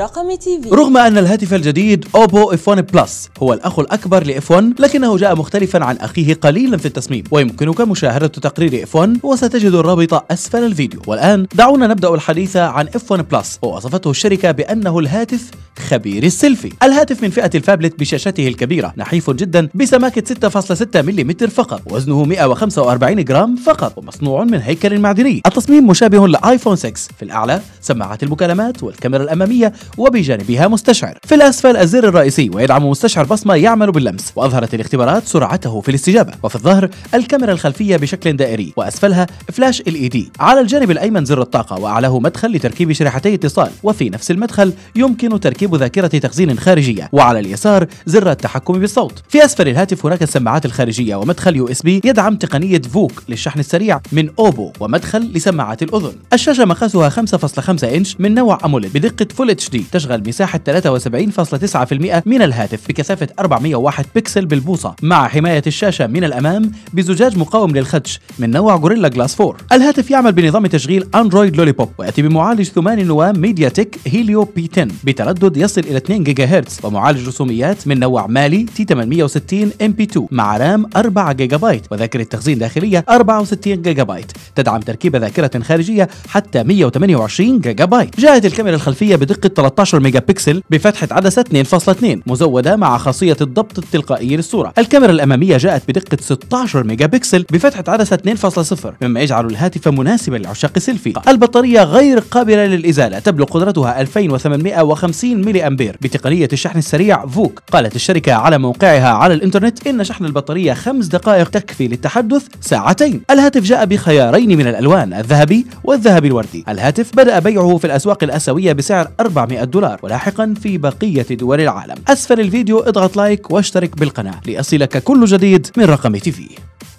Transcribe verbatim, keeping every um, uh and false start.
رقم تي في. رغم أن الهاتف الجديد أوبو إف ون بلس هو الأخ الأكبر لإف ون، لكنه جاء مختلفا عن أخيه قليلا في التصميم، ويمكنك مشاهدة تقرير إف ون وستجد الرابط أسفل الفيديو. والآن دعونا نبدأ الحديث عن إف ون بلس، ووصفته الشركة بأنه الهاتف خبير السيلفي. الهاتف من فئة الفابلت بشاشته الكبيرة، نحيف جدا بسماكة ستة فاصلة ستة ملم فقط، وزنه مئة وخمسة وأربعين جرام فقط، ومصنوع من هيكل معدني. التصميم مشابه لآيفون ستة، في الأعلى سماعات المكالمات والكاميرا الأمامية وبجانبها مستشعر، في الأسفل الزر الرئيسي ويدعم مستشعر بصمة يعمل باللمس، وأظهرت الاختبارات سرعته في الاستجابة. وفي الظهر الكاميرا الخلفية بشكل دائري، وأسفلها فلاش إل إي دي. على الجانب الأيمن زر الطاقة، وأعلاه مدخل لتركيب شريحتي اتصال، وفي نفس المدخل يمكن تركيب ذاكرة تخزين خارجية، وعلى اليسار زر التحكم بالصوت. في أسفل الهاتف هناك السماعات الخارجية ومدخل يو اس بي يدعم تقنية فوك للشحن السريع من أوبو، ومدخل لسماعات الأذن. الشاشة مقاسها خمسة فاصلة خمسة إنش من نوع أموليد بدقة فول اتش دي، تشغل مساحة ثلاثة وسبعين فاصلة تسعة بالمئة من الهاتف بكثافة أربعمئة وواحد بكسل بالبوصة، مع حماية الشاشة من الأمام بزجاج مقاوم للخدش من نوع غوريلا جلاس أربعة. الهاتف يعمل بنظام تشغيل أندرويد لوليبوب، ويأتي بمعالج ثماني نواة ميديا تك هيليو بي عشرة بتردد يصل إلى اثنين جيجا هرتز، ومعالج رسوميات من نوع مالي تي ثمانمئة وستين إم بي اثنين مع رام أربعة جيجا بايت، وذاكرة تخزين داخلية أربعة وستين جيجا بايت، تدعم تركيب ذاكرة خارجية حتى مئة وثمانية وعشرين جيجا بايت. جاءت الكاميرا الخلفية بدقة ثلاثة عشر ميجا بكسل بفتحة عدسة اثنين فاصلة اثنين مزودة مع خاصية الضبط التلقائي للصورة. الكاميرا الأمامية جاءت بدقة ستة عشر ميجا بكسل بفتحة عدسة اثنين فاصلة صفر، مما يجعل الهاتف مناسبا لعشاق السيلفي. البطارية غير قابلة للإزالة، تبلغ قدرتها ألفين وثمانمئة وخمسين ملي أمبير بتقنية الشحن السريع فوك. قالت الشركة على موقعها على الإنترنت إن شحن البطارية خمس دقائق تكفي للتحدث ساعتين. الهاتف جاء بخيارين من الألوان، الذهبي والذهبي الوردي. الهاتف بدأ بيعه في الأسواق الآسيوية بسعر أربعمئة دولار، ولاحقا في بقية دول العالم. أسفل الفيديو اضغط لايك واشترك بالقناة ليصلك كل جديد من رقم تي في.